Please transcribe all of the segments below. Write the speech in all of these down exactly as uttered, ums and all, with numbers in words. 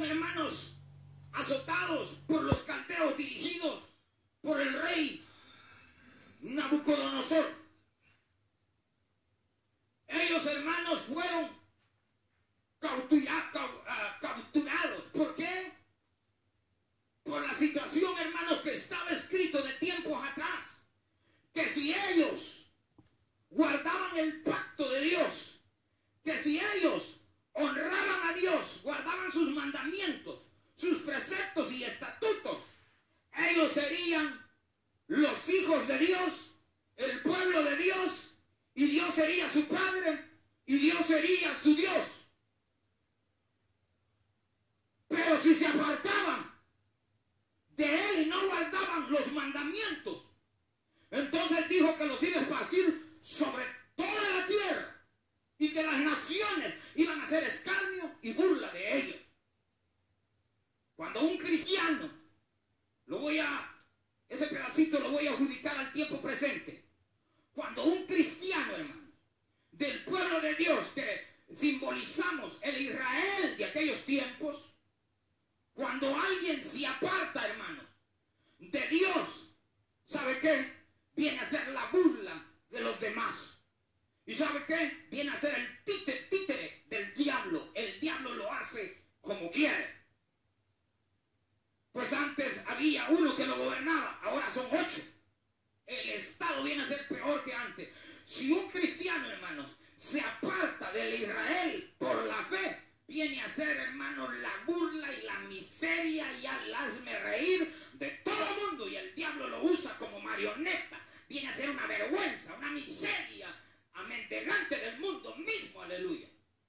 hermanos, azotados por los caldeos dirigidos por el rey Nabucodonosor. Ellos, hermanos, fueron capturados. ¿Por qué? Por la situación, hermanos, que estaba escrito de tiempos atrás, que si ellos guardaban el pacto de Dios, que si ellos honraban a Dios, guardaban sus mandamientos, sus preceptos y estatutos, ellos serían los hijos de Dios, el pueblo de Dios, y Dios sería su Padre, y Dios sería su Dios. Pero si se apartaban de Él y no guardaban los mandamientos, entonces dijo que los iba a esparcir sobre toda la tierra y que las naciones iban a hacer escarnio y burla de ellos. Cuando un cristiano, lo voy a, ese pedacito lo voy a adjudicar al tiempo presente, cuando un cristiano, hermano, del pueblo de Dios, que simbolizamos el Israel de aquellos tiempos, cuando alguien se aparta, hermanos, de Dios, ¿sabe qué? Viene a ser la burla de los demás. ¿Y sabe qué? Viene a ser el títere, títere del diablo. El diablo lo hace como quiere. Pues antes había uno que lo gobernaba, ahora son ocho. El Estado viene a ser peor que antes. Si un cristiano, hermanos, se aparta del Israel por la fe, viene a ser, hermanos, la burla y la miseria y al hazme reír de todo el mundo. Y el diablo lo usa como marioneta. Viene a ser una vergüenza, una miseria, amén, delante del mundo mismo, aleluya.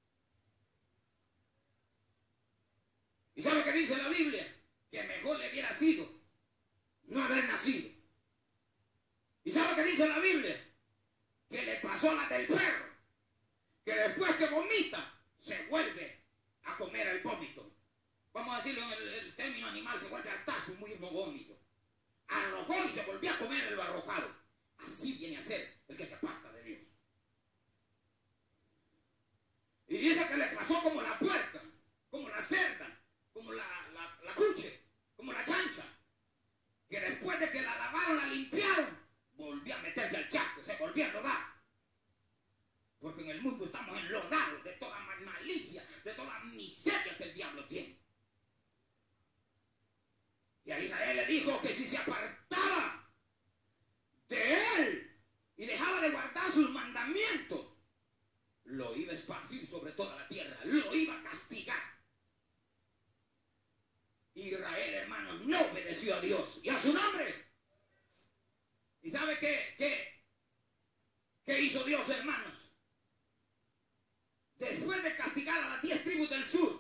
¿Y sabe qué dice la Biblia? Que mejor le hubiera sido no haber nacido. ¿Y sabe qué dice la Biblia? Que le pasó la del perro, que después que vomita, se vuelve a comer el vómito. Vamos a decirlo en el, el término animal, se vuelve a hartar su mismo vómito. Arrojó y se volvió a comer lo arrojado. Así viene a ser el que se aparta de Dios. Y dice que le pasó como la puerca, como la cerda, como la, la, la cuche, como la chancha, que después de que la lavaron, la limpiaron, volvió a meterse al charco, se volvió a rodar. Porque en el mundo estamos enlodados de toda malicia, de toda miseria que el diablo tiene. Y a Israel le dijo que si se apartaba de él y dejaba de guardar sus mandamientos, lo iba a esparcir sobre toda la tierra, lo iba a castigar. Israel, hermanos, no obedeció a Dios y a su nombre. ¿Y sabe qué, qué, qué hizo Dios, hermanos? Después de castigar a las diez tribus del sur,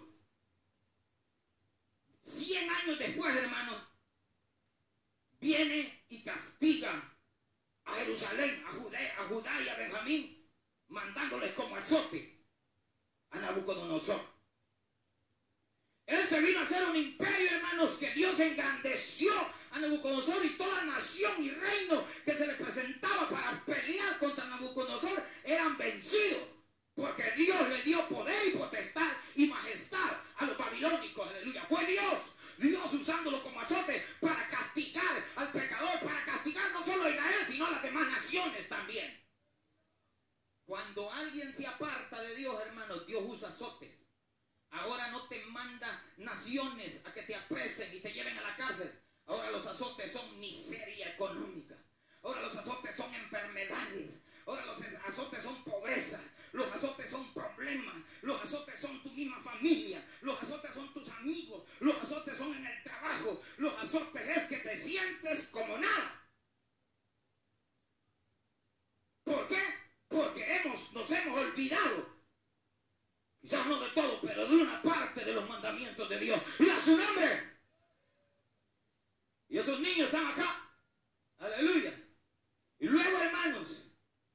cien años después, hermanos, viene y castiga a Jerusalén, a Judá, a Judá y a Benjamín, mandándoles como azote a Nabucodonosor. Él se vino a hacer un imperio, hermanos, que Dios engrandeció a Nabucodonosor, y toda nación y reino que se le presentaba para pelear contra Nabucodonosor eran vencidos, porque Dios le dio poder y potestad y majestad a los babilónicos, aleluya. Fue Dios, Dios usándolo como azote para castigar al pecador, para castigar no solo a Israel, sino a las demás naciones también. Cuando alguien se aparta de Dios, hermanos, Dios usa azotes. Ahora no te manda naciones a que te apresen y te lleven a la cárcel. Ahora los azotes son miseria económica. Ahora los azotes son enfermedades. Ahora los azotes son pobreza. Los azotes son problemas. Los azotes son tu misma familia. Los azotes son tus amigos. Los azotes son en el trabajo. Los azotes es que te sientes como nada. ¿Por qué? Porque hemos, nos hemos olvidado, quizás no de todo, pero de una parte de los mandamientos de Dios. Y a su nombre. Y esos niños están acá. Aleluya. Y luego, hermanos,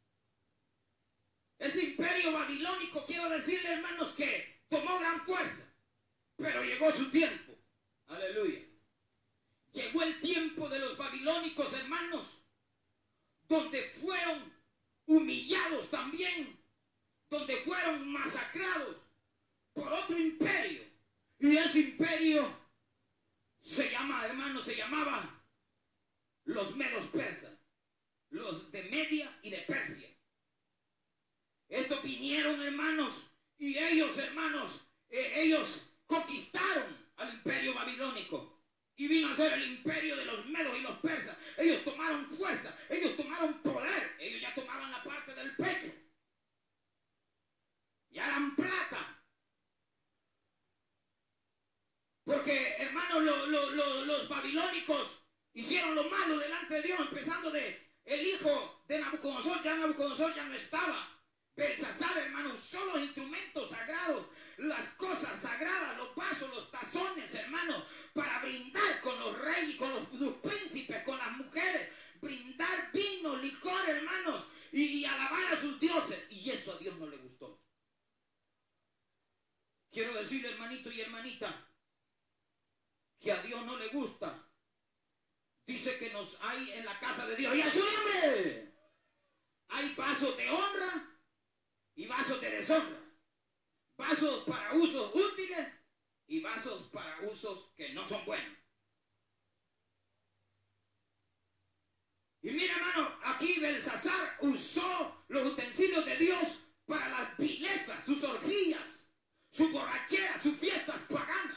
ese imperio babilónico, quiero decirle, hermanos, que tomó gran fuerza, pero llegó su tiempo. Aleluya. Llegó el tiempo de los babilónicos, hermanos, donde fueron humillados también, donde fueron masacrados por otro imperio. Y ese imperio imperio se llama, hermano, se llamaba los medos persas, los de Media y de Persia. Estos vinieron, hermanos, y ellos, hermanos, eh, ellos conquistaron al imperio babilónico. Y vino a ser el imperio de los medos y los persas. Ellos tomaron fuerza, ellos tomaron poder, ellos ya tomaban la parte del pecho. Ya eran plata. Porque, hermanos, lo, lo, lo, los babilónicos hicieron lo malo delante de Dios, empezando de el hijo de Nabucodonosor. Ya Nabucodonosor ya no estaba. Belsasar, hermanos, usó los instrumentos sagrados, las cosas sagradas, los vasos, los tazones, hermanos, para brindar con los reyes, con los, los príncipes, con las mujeres, brindar vino, licor, hermanos, y, y alabar a sus dioses. Y eso a Dios no le gustó. Quiero decirle, hermanito y hermanita, que a Dios no le gusta. Dice que nos hay en la casa de Dios, y a su nombre hay vasos de honra y vasos de deshonra, vasos para usos útiles y vasos para usos que no son buenos. Y mira, hermano, aquí Belsasar usó los utensilios de Dios para las vilezas, sus orgías, su borrachera, sus fiestas paganas,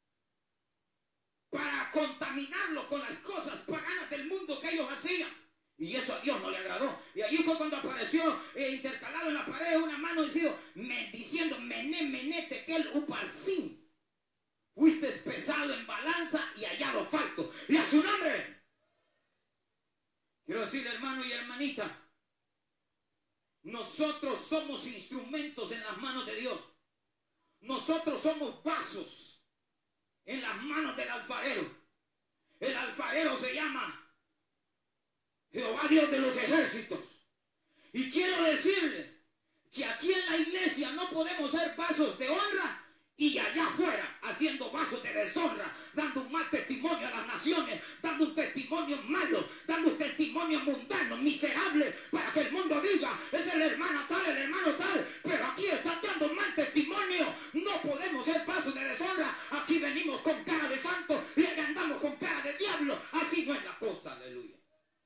para contaminarlo con las cosas paganas del mundo que ellos hacían. Y eso a Dios no le agradó. Y allí fue cuando apareció eh, intercalado en la pared una mano diciendo, me, diciendo mené, mené, tekel, uparsin. Fuiste pesado en balanza y hallado falto. Y a su nombre. Quiero decirle, hermano y hermanita, nosotros somos instrumentos en las manos de Dios. Nosotros somos vasos en las manos del alfarero. El alfarero se llama Jehová Dios de los ejércitos. Y quiero decirle que aquí en la iglesia no podemos ser vasos de honra y allá afuera haciendo vasos de deshonra, dando un mal testimonio a las naciones, dando un testimonio malo, dando un testimonio mundano, miserable, para que el mundo diga, es el hermano tal, el hermano tal, pero aquí están dando un mal testimonio. No podemos ser vasos de deshonra. Aquí venimos con cara de santo y allá andamos con cara de diablo. Así no es la cosa, aleluya.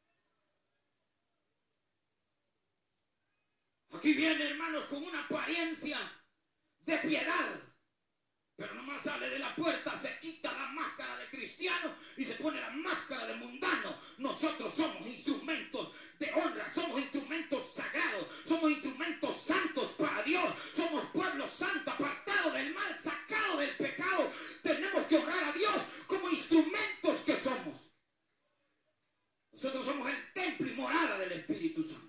Aquí viene, hermanos, con una apariencia de piedad, pero nomás sale de la puerta, se quita la máscara de cristiano y se pone la máscara de mundano. Nosotros somos instrumentos de honra, somos instrumentos sagrados, somos instrumentos santos para Dios, somos pueblo santo, apartado del mal, sacado del pecado. Tenemos que honrar a Dios como instrumentos que somos. Nosotros somos el templo y morada del Espíritu Santo.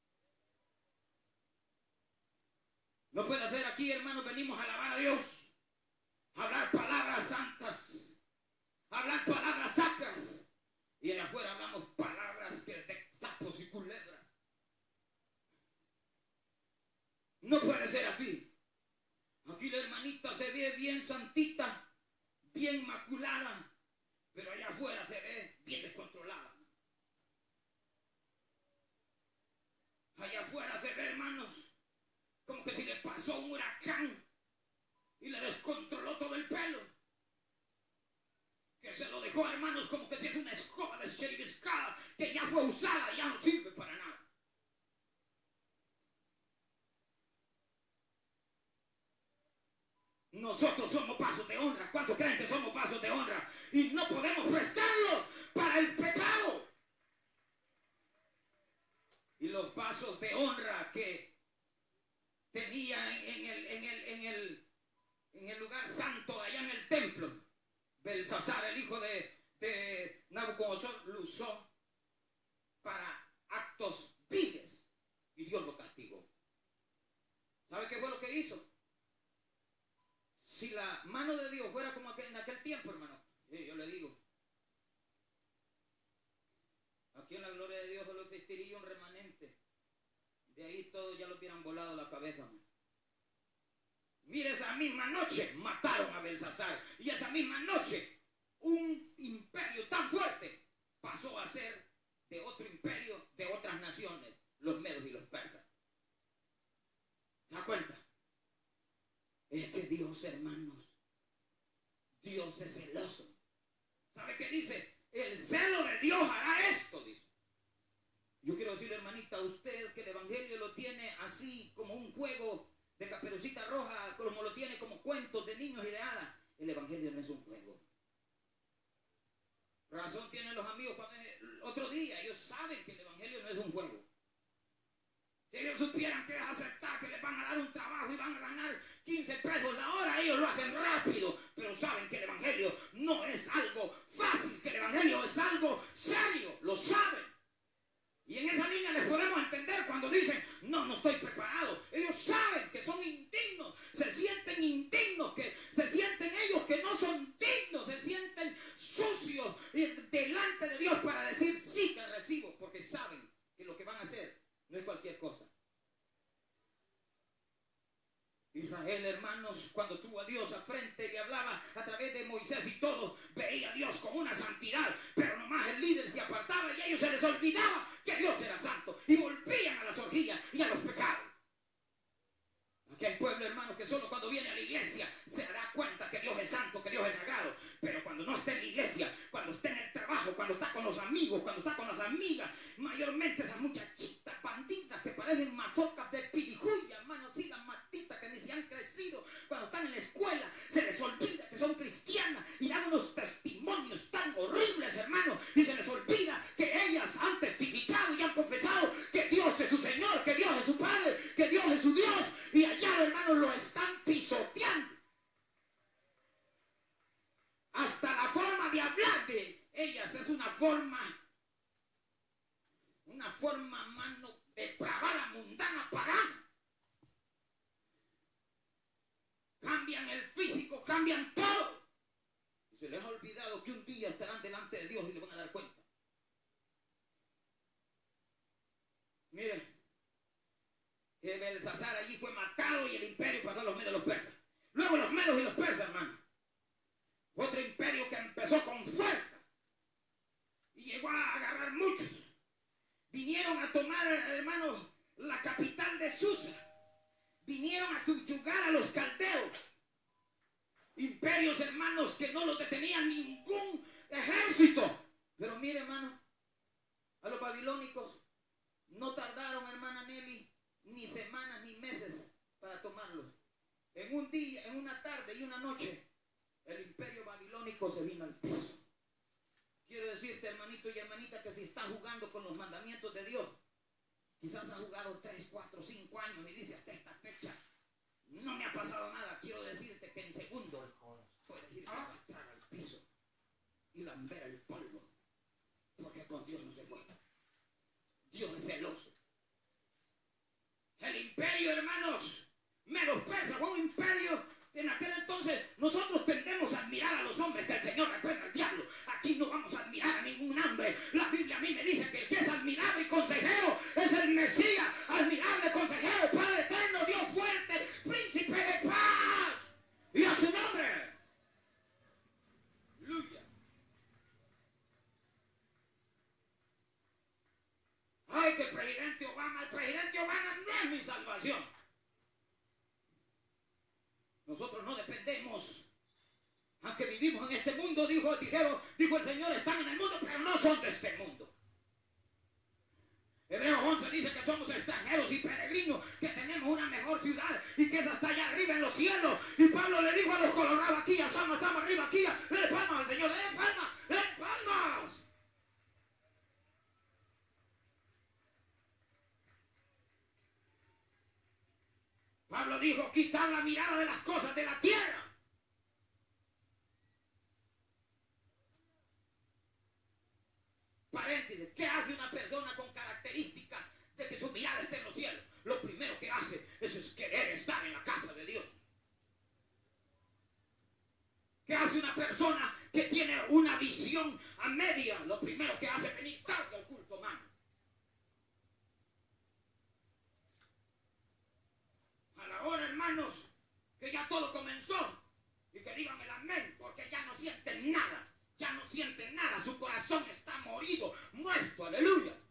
No puede ser aquí, hermanos, venimos a alabar a Dios, a hablar palabras santas, a hablar palabras sacras, y allá afuera hablamos palabras que de sapos y culebras. No puede ser así. Aquí la hermanita se ve bien santita, bien maculada, pero allá afuera se ve bien descontrolada. Allá afuera se ve, hermanos, como que si le pasó un huracán y le descontroló todo el pelo. Que se lo dejó, hermanos, como que si es una escoba descheribiscada que ya fue usada y ya no sirve para nada. Nosotros somos vasos de honra. ¿Cuántos creen que somos vasos de honra? Y no podemos prestarlo para el pecado. Y los vasos de honra que tenía en el, en el, en el, en el lugar santo, allá en el templo, Belsasar, el hijo de, de Nabucodonosor, lo usó para actos viles y Dios lo castigó. ¿Sabe qué fue lo que hizo? Si la mano de Dios fuera como aquel, en aquel tiempo, hermano, eh, yo le digo, aquí en la gloria de Dios solo existiría un remanente. De ahí todos ya lo hubieran volado la cabeza. Mire, esa misma noche mataron a Belsasar. Y esa misma noche un imperio tan fuerte pasó a ser de otro imperio, de otras naciones, los medos y los persas. ¿Se da cuenta? Es que Dios, hermanos, Dios es celoso. ¿Sabe qué dice? El celo de Dios hará esto, dice. Yo quiero decirle, hermanita, a usted que el evangelio lo tiene así como un juego de Caperucita Roja, como lo tiene como cuentos de niños y de hadas. El evangelio no es un juego. Razón tienen los amigos cuando es el otro día. Ellos saben que el evangelio no es un juego. Si ellos supieran que es aceptar que les van a dar un trabajo y van a ganar quince pesos la hora, ellos lo hacen rápido. Pero saben que el evangelio no es algo fácil, que el evangelio es algo serio. Lo saben. Y en esa línea les podemos entender cuando dicen, no, no estoy preparado. Ellos saben que son indignos, se sienten indignos, que se sienten ellos que no son dignos, se sienten sucios delante de Dios para decir sí que recibo, porque saben que lo que van a hacer no es cualquier cosa. Israel, hermanos, cuando tuvo a Dios al frente, le hablaba a través de Moisés y todo, veía a Dios con una santidad, pero nomás el líder se apartaba y a ellos se les olvidaba que Dios era santo y volvían a las orgías y a los pecados. Aquí hay pueblo, hermanos, que solo cuando viene a la iglesia se da cuenta que Dios es santo, que Dios es sagrado, pero cuando no está en la iglesia, cuando está en el trabajo, cuando está con los amigos, cuando está con las amigas, mayormente esas muchachitas banditas que parecen mazocas de pirijuya, hermanos, así las matitas que ni se han crecido, cuando están en la escuela se les olvida que son cristianas y dan unos testimonios tan horribles, hermanos, y se les olvida que ellas han testificado y han confesado que Dios es su Señor, que Dios es su Padre, que Dios es su Dios, y allá, hermanos, lo están pisoteando. Hasta la forma de hablar de ellas es una forma, una forma, mano, depravada, mundana, pagana. Cambian el físico, cambian todo. Y se les ha olvidado que un día estarán delante de Dios y le van a dar cuenta. Mire, que Belsasar allí fue matado y el imperio pasó a los medios de los persas. Luego los medios y los persas, hermano. Otro imperio que empezó con fuerza y llegó a agarrar muchos. Vinieron a tomar, hermanos, la capital de Susa. Vinieron a subyugar a los caldeos. Imperios, hermanos, que no los detenían ningún ejército. Pero mire, hermano, a los babilónicos no tardaron, hermana Nelly, ni semanas ni meses para tomarlos. En un día, en una tarde y una noche, el imperio babilónico se vino al piso. Quiero decirte, hermanito y hermanita, que si estás jugando con los mandamientos de Dios, quizás has jugado tres, cuatro, cinco años y dices hasta esta fecha no me ha pasado nada. Quiero decirte que en segundos puedes irte a arrastrar al piso y lamber el polvo, porque con Dios no se juega. Dios es celoso. El imperio, hermanos, medos persas, fue un imperio. En aquel entonces nosotros tendemos a admirar a los hombres, que el Señor reprenda al diablo. Aquí no vamos a admirar a ningún hombre. La Biblia a mí me dice que el que es admirable y consejero es el Mesías, admirable, consejero, Padre eterno, Dios fuerte, príncipe de paz. Y a su nombre. Aleluya. Ay, que el presidente Obama, el presidente Obama no es mi salvación. Nosotros no dependemos, aunque vivimos en este mundo, dijo, dijeron, dijo el Señor, están en el mundo, pero no son de este mundo. Hebreos once dice que somos extranjeros y peregrinos, que tenemos una mejor ciudad y que esa está allá arriba en los cielos. Y Pablo le dijo a los colorados aquí, a Sama, estamos arriba aquí, dale palmas al Señor, dale palmas, dale palmas. Pablo dijo, quitar la mirada de las cosas de la tierra. Paréntesis, ¿qué hace una persona con características de que su mirada esté en los cielos? Lo primero que hace es, es querer estar en la casa de Dios. ¿Qué hace una persona que tiene una visión a media? Lo primero que hace es venir tarde al culto humano. A la hora, hermanos, que ya todo comenzó, y que digan el amén, porque ya no sienten nada, ya no sienten nada, su corazón está morido, muerto, aleluya.